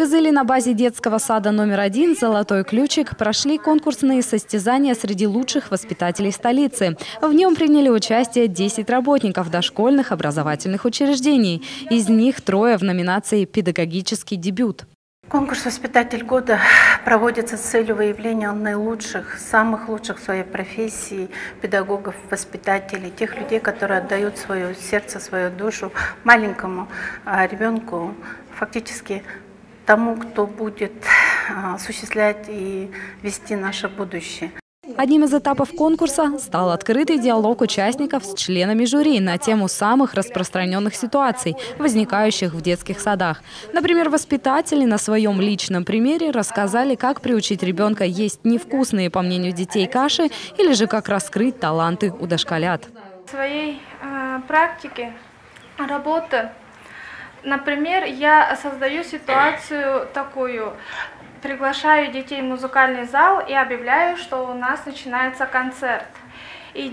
Кызыле на базе детского сада номер 1 «Золотой ключик» прошли конкурсные состязания среди лучших воспитателей столицы. В нем приняли участие 10 работников дошкольных образовательных учреждений. Из них 3 в номинации «Педагогический дебют». Конкурс «Воспитатель года» проводится с целью выявления наилучших, самых лучших в своей профессии педагогов, воспитателей, тех людей, которые отдают свое сердце, свою душу маленькому ребенку, фактически тому, кто будет осуществлять и вести наше будущее. Одним из этапов конкурса стал открытый диалог участников с членами жюри на тему самых распространенных ситуаций, возникающих в детских садах. Например, воспитатели на своем личном примере рассказали, как приучить ребенка есть невкусные, по мнению детей, каши, или же как раскрыть таланты у дошколят. В своей практике работы, например, я создаю ситуацию такую. Приглашаю детей в музыкальный зал и объявляю, что у нас начинается концерт. И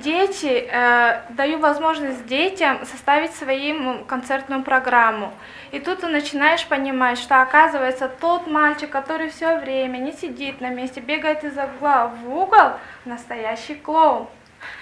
даю возможность детям составить свою концертную программу. И тут ты начинаешь понимать, что оказывается тот мальчик, который все время не сидит на месте, бегает из угла в угол, настоящий клоун.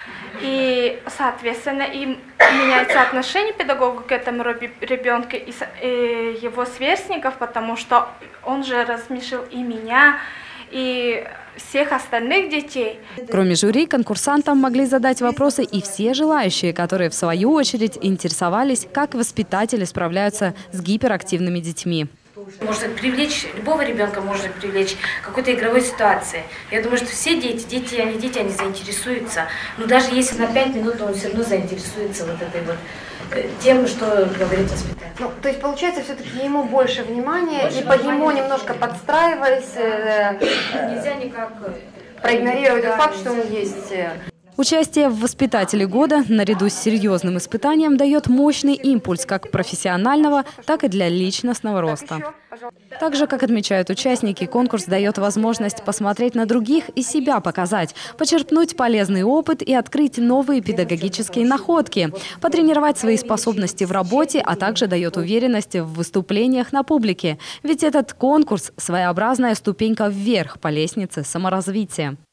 И, соответственно, и меняется отношение педагога к этому ребенку и его сверстников, потому что он же рассмешил и меня, и всех остальных детей. Кроме жюри, конкурсантам могли задать вопросы и все желающие, которые в свою очередь интересовались, как воспитатели справляются с гиперактивными детьми. Можно привлечь любого ребенка, можно привлечь какой-то игровой ситуации. Я думаю, что все дети, они заинтересуются. Но даже если на 5 минут, он все равно заинтересуется вот этой вот тем, что говорит воспитатель. Ну, то есть получается все-таки ему больше внимания, и под него немножко подстраиваясь, нельзя никак проигнорировать тот факт, что он есть. Участие в «Воспитателе года» наряду с серьезным испытанием дает мощный импульс как профессионального, так и для личностного роста. Также, как отмечают участники, конкурс дает возможность посмотреть на других и себя показать, почерпнуть полезный опыт и открыть новые педагогические находки, потренировать свои способности в работе, а также дает уверенность в выступлениях на публике. Ведь этот конкурс – своеобразная ступенька вверх по лестнице саморазвития.